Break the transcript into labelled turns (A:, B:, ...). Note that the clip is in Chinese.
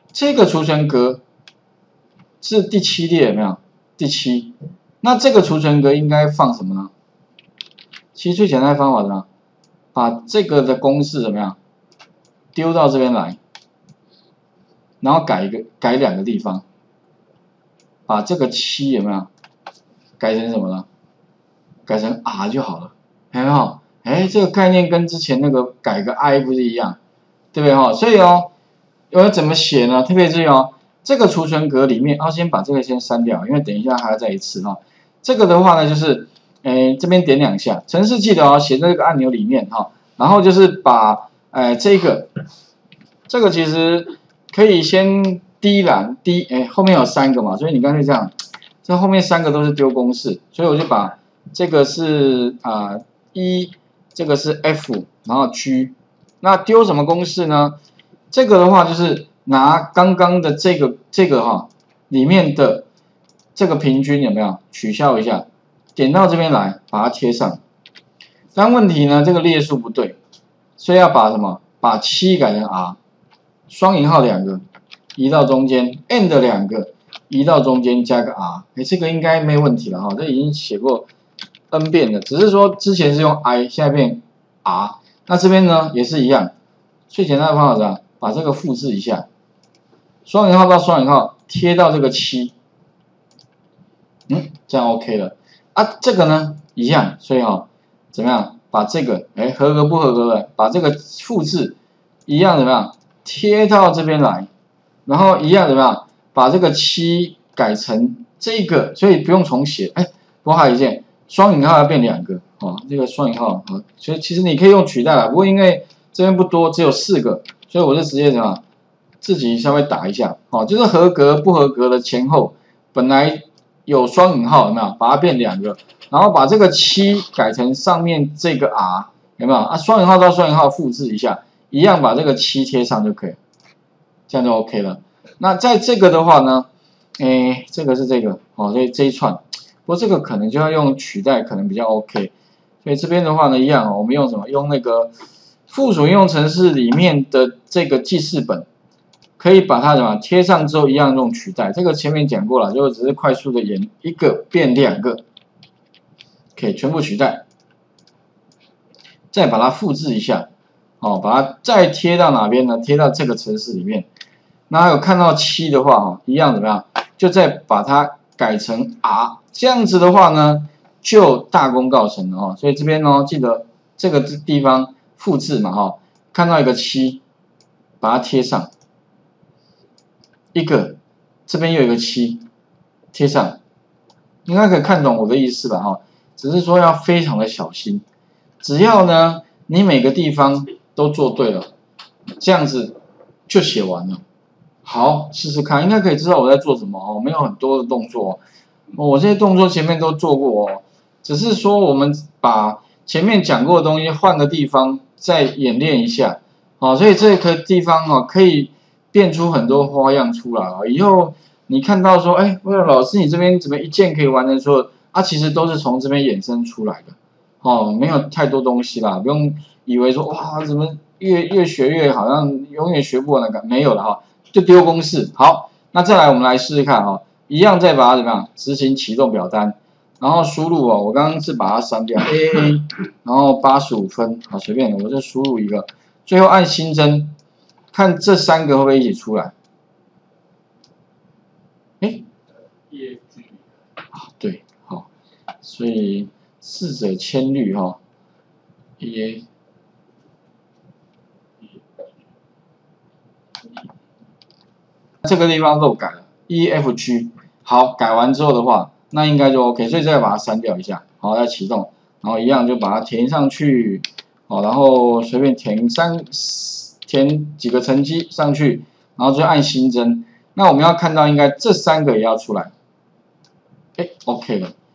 A: 这个储存格是第7列，有没有？第7，那这个储存格应该放什么呢？其实最简单的方法呢，把这个的公式怎么样丢到这边来，然后改2个地方，把这个7有没有改成什么呢？改成 R 就好了，有没有？哎，这个概念跟之前那个改个 I 不是一样，对不对哈？所以哦，我要怎么写呢？特别注意哦，这个储存格里面，先把这个先删掉，因为等一下还要再一次哈。这个的话呢，就是这边点2下，程式记得哦，写在这个按钮里面哈。然后就是把这个其实可以先第一栏后面有3个嘛，所以你干脆这样，这后面3个都是丢公式，所以我就把这个是E， 这个是 F， 然后 G， 那丢什么公式呢？这个的话就是拿刚刚的这个哈里面的这个平均有没有取消一下，点到这边来把它贴上。但问题呢，这个列数不对，所以要把什么？把7改成 R， 双引号2个移到中间 ，and 2个移到中间加个 R， 这个应该没问题了哈，这已经写过 N 遍了，只是说之前是用 I， 现在变 R， 那这边呢也是一样，最简单的方法是吧？把这个复制一下，双引号到双引号贴到这个7，这样 OK 了这个呢一样，所以怎么样？把这个合格不合格的，把这个复制一样怎么样？贴到这边来，然后一样怎么样？把这个7改成这个，所以不用重写。不过还有一件，双引号要变2个这个双引号所以其实你可以用取代了，不过因为这边不多，只有4个，所以我就直接怎么样？自己稍微打一下就是合格不合格的前后，本来有双引号有没有？把它变2个。然后把这个7改成上面这个 R， 有没有？双引号到双引号复制一下，一样把这个7贴上就可以了，这样就 OK 了。那在这个的话呢，这个是这个所以这一串，不过这个可能就要用取代，可能比较 OK。所以这边的话呢，一样我们用什么？用那个附属应用程式里面的这个记事本，可以把它怎么贴上之后一样用取代。这个前面讲过了，就只是快速的演1个变2个。可以全部取代，再把它复制一下，把它再贴到哪边呢？贴到这个程式里面。那还有看到7的话，一样怎么样？就再把它改成 R， 这样子的话呢，就大功告成了所以这边记得这个地方复制嘛看到一个7，把它贴上一个，这边又有一个7，贴上，应该可以看懂我的意思吧只是说要非常的小心，只要呢你每个地方都做对了，这样子就写完了。好，试试看，应该可以知道我在做什么没有很多的动作我这些动作前面都做过只是说我们把前面讲过的东西换个地方再演练一下所以这个地方可以变出很多花样出来以后你看到说，为了老师你这边怎么一键可以完成所有？其实都是从这边衍生出来的，没有太多东西啦，不用以为说哇，怎么越学越好像永远学不完的没有了就丢公式。好，那再来我们来试试看一样再把它怎么样执行启动表单，然后输入我刚刚是把它删掉 AA， 然后85分，好随便的，我就输入一个，最后按新增，看这3个会不会一起出来？对。所以适者千虑这个地方漏改了 EFG， 好，改完之后的话，那应该就 OK， 所以再把它删掉一下，好，再启动，然后一样就把它填上去，然后随便填几个成绩上去，然后就按新增。那我们要看到应该这3个也要出来，OK 了。